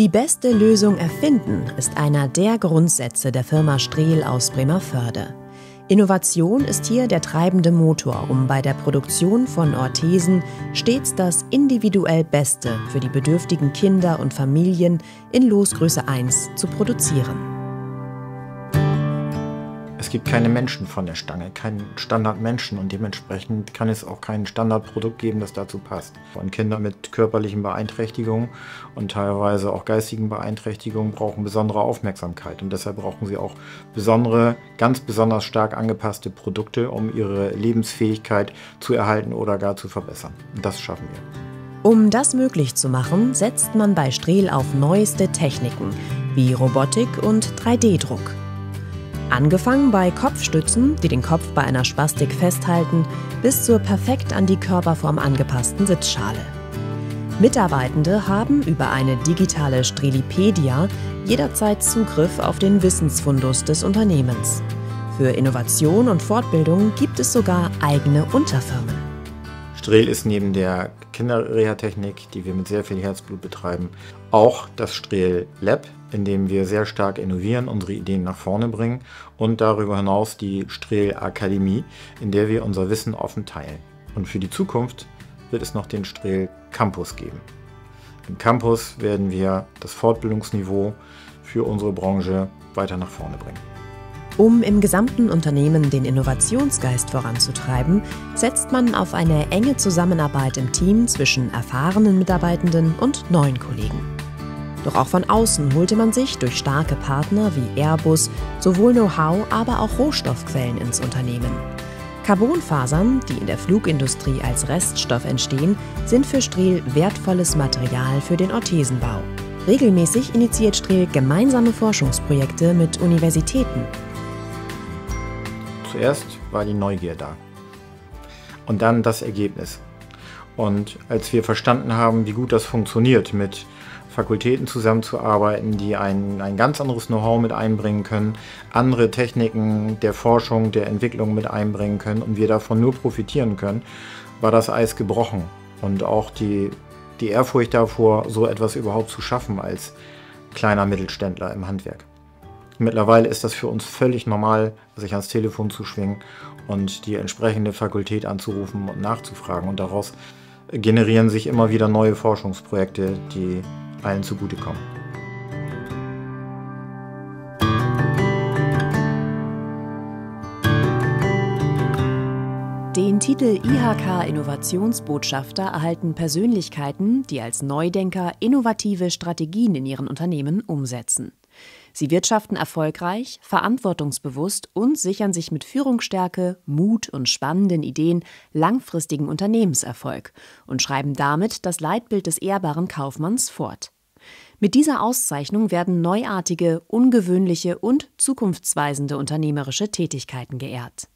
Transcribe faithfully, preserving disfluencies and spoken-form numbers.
Die beste Lösung erfinden ist einer der Grundsätze der Firma Strehl aus Bremervörde. Innovation ist hier der treibende Motor, um bei der Produktion von Orthesen stets das individuell Beste für die bedürftigen Kinder und Familien in Losgröße eins zu produzieren. Es gibt keine Menschen von der Stange, keinen Standardmenschen und dementsprechend kann es auch kein Standardprodukt geben, das dazu passt. Und Kinder mit körperlichen Beeinträchtigungen und teilweise auch geistigen Beeinträchtigungen brauchen besondere Aufmerksamkeit und deshalb brauchen sie auch besondere, ganz besonders stark angepasste Produkte, um ihre Lebensfähigkeit zu erhalten oder gar zu verbessern. Und das schaffen wir. Um das möglich zu machen, setzt man bei Strehl auf neueste Techniken wie Robotik und drei D Druck. Angefangen bei Kopfstützen, die den Kopf bei einer Spastik festhalten, bis zur perfekt an die Körperform angepassten Sitzschale. Mitarbeitende haben über eine digitale Strehlipedia jederzeit Zugriff auf den Wissensfundus des Unternehmens. Für Innovation und Fortbildung gibt es sogar eigene Unterfirmen. Strehl ist neben der Kinderreha-Technik, die wir mit sehr viel Herzblut betreiben, auch das Strehl Lab, in dem wir sehr stark innovieren, unsere Ideen nach vorne bringen und darüber hinaus die Strehl Akademie, in der wir unser Wissen offen teilen. Und für die Zukunft wird es noch den Strehl Campus geben. Im Campus werden wir das Fortbildungsniveau für unsere Branche weiter nach vorne bringen. Um im gesamten Unternehmen den Innovationsgeist voranzutreiben, setzt man auf eine enge Zusammenarbeit im Team zwischen erfahrenen Mitarbeitenden und neuen Kollegen. Doch auch von außen holte man sich durch starke Partner wie Airbus sowohl Know-how, aber auch Rohstoffquellen ins Unternehmen. Carbonfasern, die in der Flugindustrie als Reststoff entstehen, sind für Strehl wertvolles Material für den Orthesenbau. Regelmäßig initiiert Strehl gemeinsame Forschungsprojekte mit Universitäten. Zuerst war die Neugier da und dann das Ergebnis. Und als wir verstanden haben, wie gut das funktioniert, mit Fakultäten zusammenzuarbeiten, die ein, ein ganz anderes Know-how mit einbringen können, andere Techniken der Forschung, der Entwicklung mit einbringen können und wir davon nur profitieren können, war das Eis gebrochen. Und auch die, die Ehrfurcht davor, so etwas überhaupt zu schaffen als kleiner Mittelständler im Handwerk. Mittlerweile ist das für uns völlig normal, sich ans Telefon zu schwingen und die entsprechende Fakultät anzurufen und nachzufragen. Und daraus generieren sich immer wieder neue Forschungsprojekte, die allen zugutekommen. Den Titel I H K Innovationsbotschafter erhalten Persönlichkeiten, die als Neudenker innovative Strategien in ihren Unternehmen umsetzen. Sie wirtschaften erfolgreich, verantwortungsbewusst und sichern sich mit Führungsstärke, Mut und spannenden Ideen langfristigen Unternehmenserfolg und schreiben damit das Leitbild des ehrbaren Kaufmanns fort. Mit dieser Auszeichnung werden neuartige, ungewöhnliche und zukunftsweisende unternehmerische Tätigkeiten geehrt.